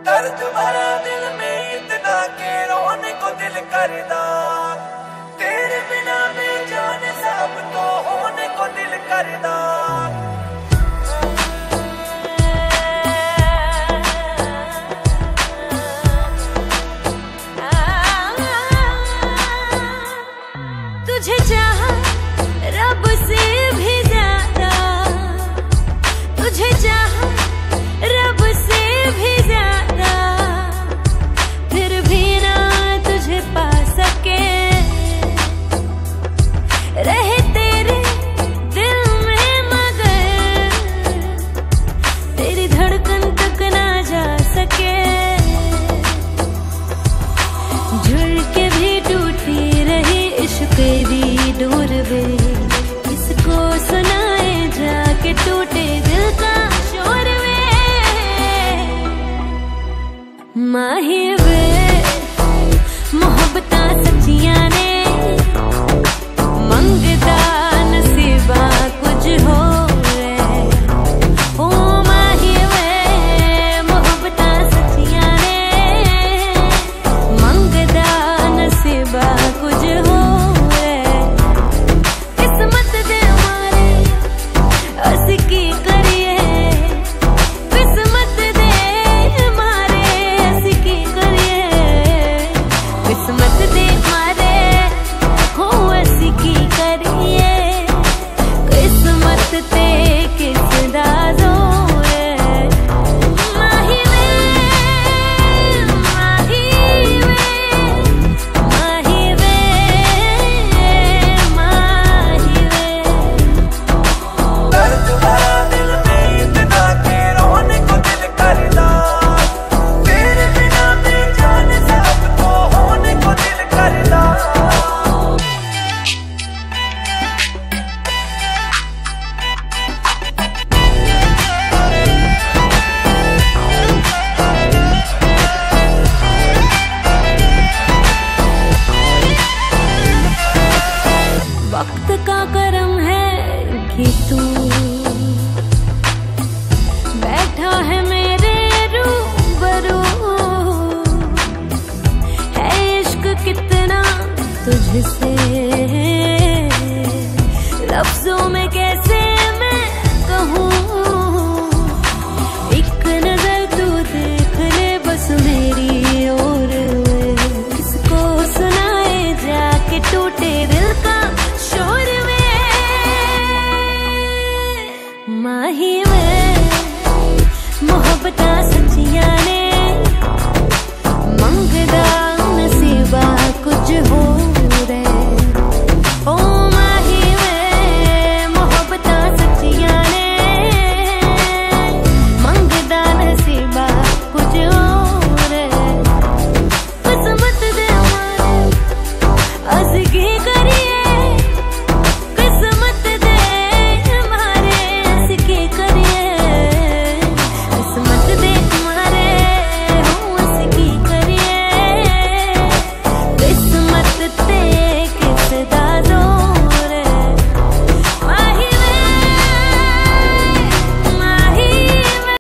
दर्द भरा दिल में इतना के रोने को दिल करदा, तेरे बिना बेजान सब तो होने को दिल करदा। तुझे चाहा रब से भी ज्यादा, तुझे चाहा रब से भी ज्यादा, फिर भी ना तुझे पा सके। रहे तेरे दिल में मगर तेरी धड़कन तक ना जा सके। झुल के भी टूटी रही इश्क दी डोर वे, किसको सुनाए जाके टूट